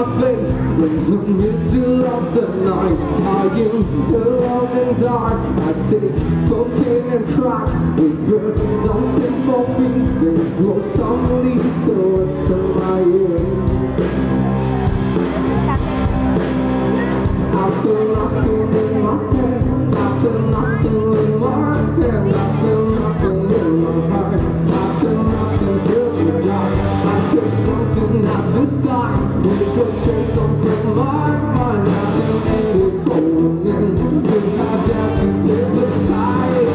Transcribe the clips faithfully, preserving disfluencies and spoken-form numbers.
face in the middle of the night. Are you alone and dark? I take cocaine and crack. We could dancing for me, then blow softly towards to my ear. I feel nothing in my head, I feel nothing in my head, I feel nothing in my heart, I feel nothing through the dark. I feel something at this time, it goes straight on from my mind. I feel anger falling in, you have got to step aside.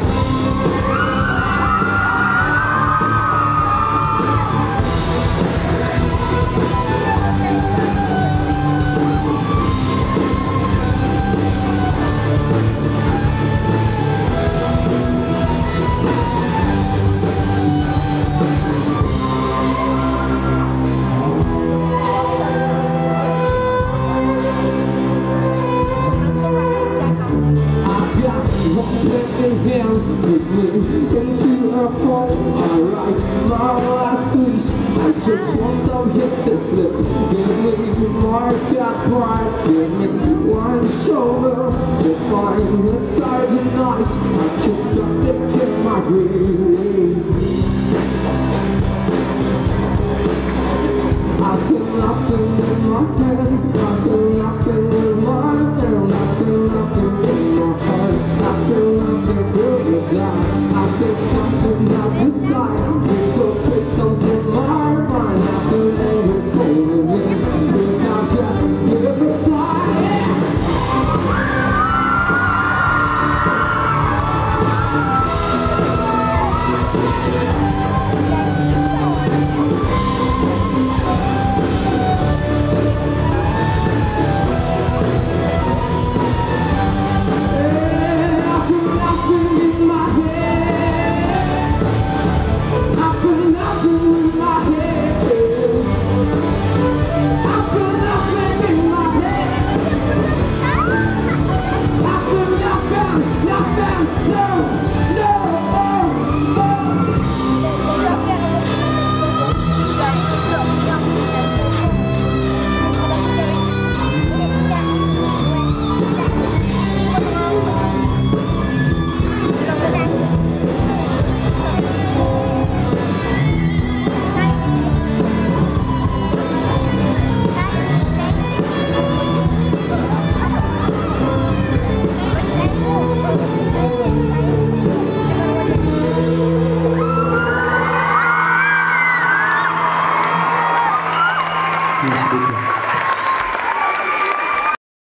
Hands put me into a hole. I write my last wish. I just want some hit to slip. Give me my cat pride. Give me one shoulder to find inside the night. I can't stop it in my grave. I feel nothing in my head. I feel nothing in my hand. I feel nothing in my heart. I feel nothing through the dark. I feel something at this time, which goes straight on from my mind. I feel anger falling in, and I've got to step aside. Speaking.